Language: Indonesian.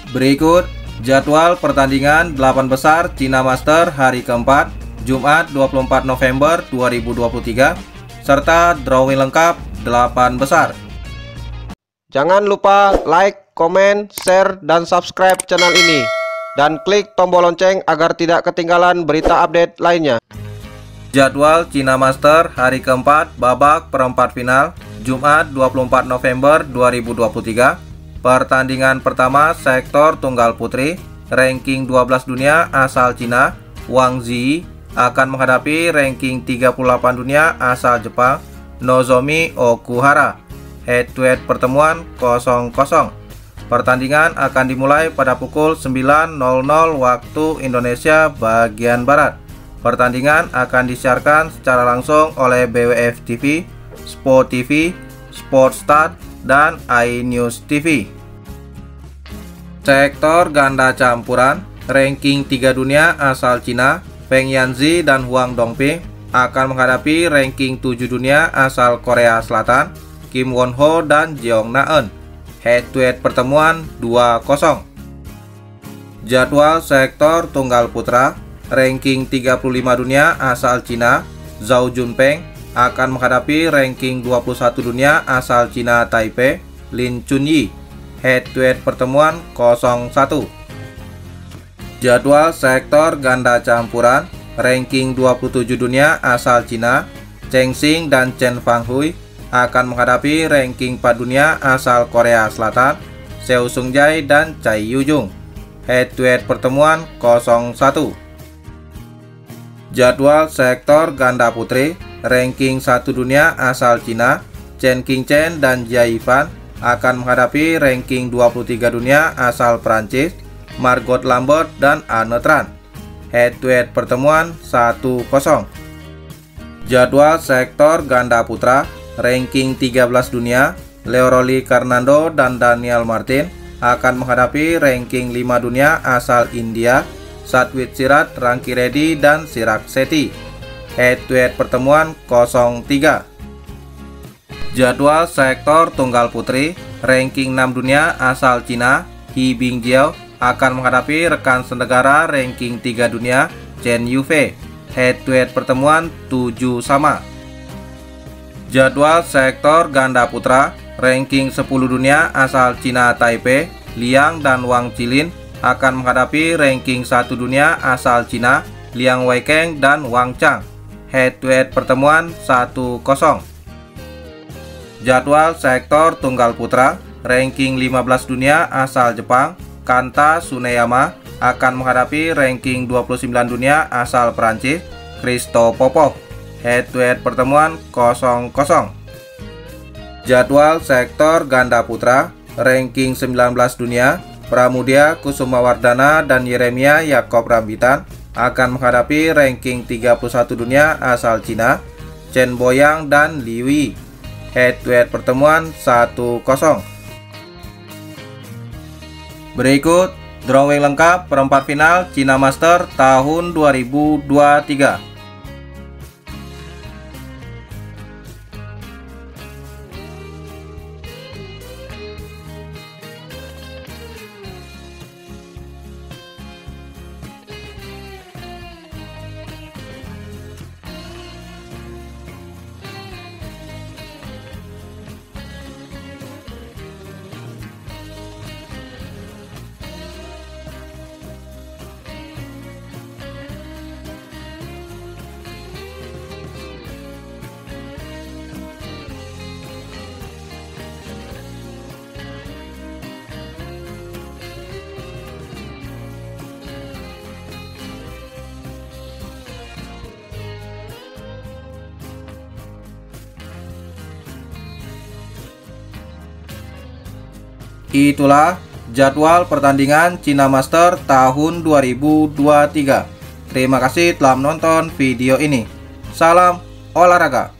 Berikut jadwal pertandingan 8 besar Cina Master hari keempat, Jumat 24 November 2023, serta drawing lengkap 8 besar. Jangan lupa like, komen, share, dan subscribe channel ini. Dan klik tombol lonceng agar tidak ketinggalan berita update lainnya. Jadwal Cina Master hari keempat babak perempat final, Jumat 24 November 2023. Pertandingan pertama sektor tunggal putri, ranking 12 dunia asal Cina, Wang Zi akan menghadapi ranking 38 dunia asal Jepang, Nozomi Okuhara. Head-to-head pertemuan 0-0. Pertandingan akan dimulai pada pukul 9.00 waktu Indonesia bagian Barat. Pertandingan akan disiarkan secara langsung oleh BWF TV, Sport TV, Sportstat, dan iNews TV. Sektor ganda campuran, ranking 3 dunia asal Cina, Peng Yanzi dan Huang Dongping akan menghadapi ranking 7 dunia asal Korea Selatan, Kim Won Ho dan Jeong Na-eun. Head-to-head pertemuan 2-0. Jadwal sektor tunggal putra, ranking 35 dunia asal Cina, Zhao Junpeng akan menghadapi ranking 21 dunia asal Cina Taipei, Lin Chunyi. Head-to-head pertemuan 0-1. Jadwal sektor ganda campuran, ranking 27 dunia asal Cina, Cheng Xing dan Chen Fanghui akan menghadapi ranking 4 dunia asal Korea Selatan, Seo Sung-jae dan Chai Yu-jung. Head-to-head pertemuan 0-1. Jadwal sektor ganda putri, ranking 1 dunia asal Cina, Chen Qingchen dan Jia Yifan akan menghadapi ranking 23 dunia asal Prancis, Margot Lambert dan Anne Tran. Head-to-head pertemuan 1-0. Jadwal sektor ganda putra, ranking 13 dunia, Leoroli Karnando dan Daniel Martin akan menghadapi ranking 5 dunia asal India, Satwit Sirat Rankireddy dan Chirag Shetty. Head-to-head pertemuan 0-3. Jadwal sektor tunggal putri, ranking 6 dunia asal Cina, He Bingjiao akan menghadapi rekan senegara ranking 3 dunia, Chen Yufei. Head-to-head pertemuan 7-0. Jadwal sektor ganda putra, ranking 10 dunia asal Cina Taipei, Liang dan Wang Qilin akan menghadapi ranking 1 dunia asal Cina, Liang Weikeng dan Wang Chang. Head-to-head pertemuan 1-0. Jadwal sektor tunggal putra, ranking 15 dunia asal Jepang, Kanta Tsuneyama akan menghadapi ranking 29 dunia asal Prancis, Christo Popov. Head-to-head pertemuan 0-0. Jadwal sektor ganda putra, ranking 19 dunia, Pramudia Kusumawardana dan Yeremia Yakob Rambitan akan menghadapi ranking 31 dunia asal Cina, Chen Boyang dan Li Wei. Head-to-head pertemuan 1-0. Berikut drawing lengkap perempat final Cina Master tahun 2023. Itulah jadwal pertandingan Cina Master tahun 2023. Terima kasih telah menonton video ini. Salam olahraga.